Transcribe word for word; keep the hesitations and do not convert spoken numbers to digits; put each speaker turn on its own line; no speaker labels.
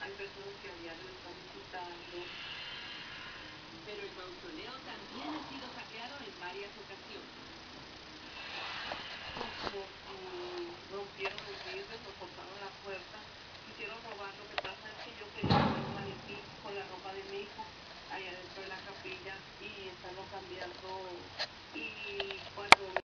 hay personas que a diario lo están visitando.
Pero el mausoleo también ha sido saqueado en varias ocasiones.
Nos, mm, rompieron los vidrios, nos cortaron la puerta, quisieron robar. Lo que pasa es que yo quería poner un maniquí con la ropa de mi hijo allá dentro de la capilla y estarlo cambiando y